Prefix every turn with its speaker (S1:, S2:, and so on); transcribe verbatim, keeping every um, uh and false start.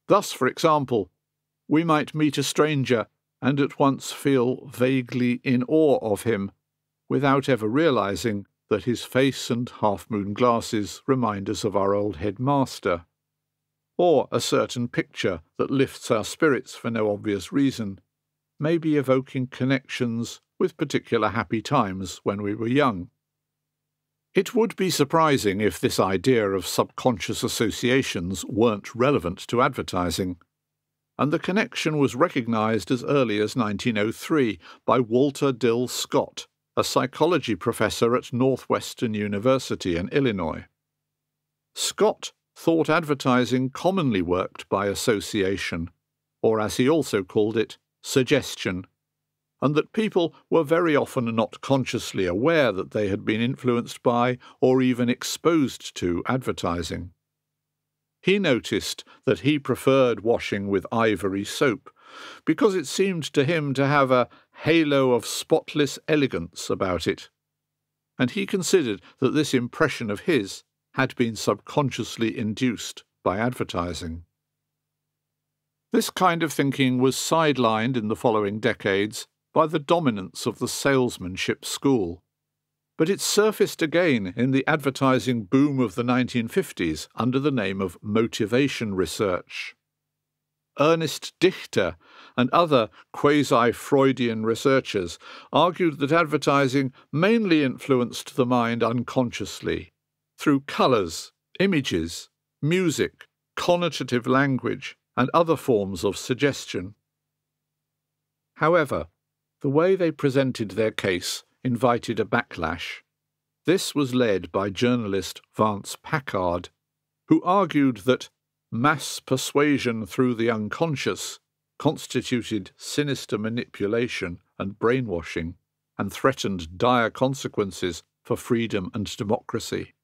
S1: Thus, for example, we might meet a stranger and at once feel vaguely in awe of him, without ever realizing that his face and half-moon glasses remind us of our old headmaster, or a certain picture that lifts our spirits for no obvious reason, may be evoking connections with particular happy times when we were young. It would be surprising if this idea of subconscious associations weren't relevant to advertising, and the connection was recognized as early as nineteen oh three by Walter Dill Scott, a psychology professor at Northwestern University in Illinois. Scott thought advertising commonly worked by association, or as he also called it, suggestion, and that people were very often not consciously aware that they had been influenced by or even exposed to advertising. He noticed that he preferred washing with ivory soap because it seemed to him to have a halo of spotless elegance about it, and he considered that this impression of his had been subconsciously induced by advertising. This kind of thinking was sidelined in the following decades by the dominance of the salesmanship school, but it surfaced again in the advertising boom of the nineteen fifties under the name of motivation research. Ernest Dichter and other quasi-Freudian researchers argued that advertising mainly influenced the mind unconsciously, through colours, images, music, connotative language, and other forms of suggestion. However, the way they presented their case invited a backlash. This was led by journalist Vance Packard, who argued that mass persuasion through the unconscious constituted sinister manipulation and brainwashing, and threatened dire consequences for freedom and democracy.